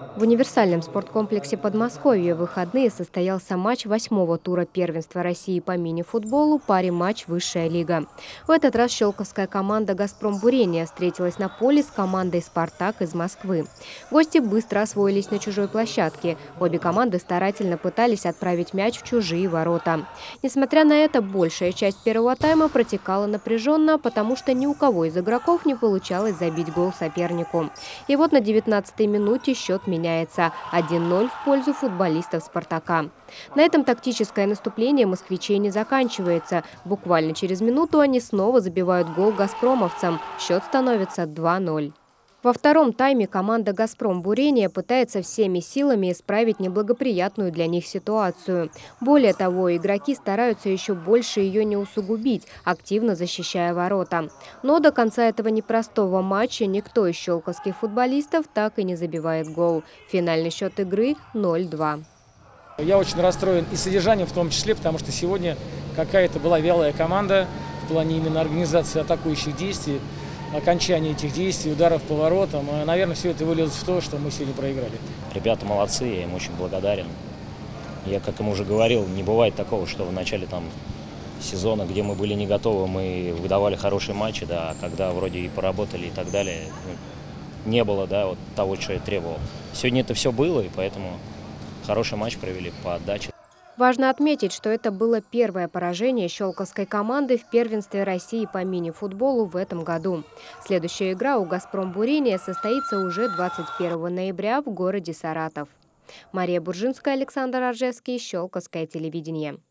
В универсальном спорткомплексе Подмосковья в выходные состоялся матч 8-го тура первенства России по мини-футболу паре-матч «Высшая лига». В этот раз щелковская команда «Газпром Бурение» встретилась на поле с командой «Спартак» из Москвы. Гости быстро освоились на чужой площадке. Обе команды старательно пытались отправить мяч в чужие ворота. Несмотря на это, большая часть первого тайма протекала напряженно, потому что ни у кого из игроков не получалось забить гол сопернику. И вот на 19-й минуте счет меняется 1-0 в пользу футболистов «Спартака». На этом тактическое наступление москвичей не заканчивается. Буквально через минуту они снова забивают гол газпромовцам. Счет становится 2-0. Во втором тайме команда «Газпром Бурение» пытается всеми силами исправить неблагоприятную для них ситуацию. Более того, игроки стараются еще больше ее не усугубить, активно защищая ворота. Но до конца этого непростого матча никто из щелковских футболистов так и не забивает гол. Финальный счет игры – 0-2. Я очень расстроен и содержанием в том числе, потому что сегодня какая-то была вялая команда в плане именно организации атакующих действий, окончания этих действий, ударов по воротам. Наверное, все это вылилось в то, что мы сегодня проиграли. Ребята молодцы, я им очень благодарен. Я, как им уже говорил, не бывает такого, что в начале сезона, где мы были не готовы, мы выдавали хорошие матчи, да, а когда вроде и поработали и так далее, не было, да, вот того, что я требовал. Сегодня это все было, и поэтому хороший матч провели по отдаче. Важно отметить, что это было первое поражение щелковской команды в первенстве России по мини-футболу в этом году. Следующая игра у «Газпром Бурение» состоится уже 21 ноября в городе Саратов. Мария Буржинская, Александр Аржевский, Щелковское телевидение.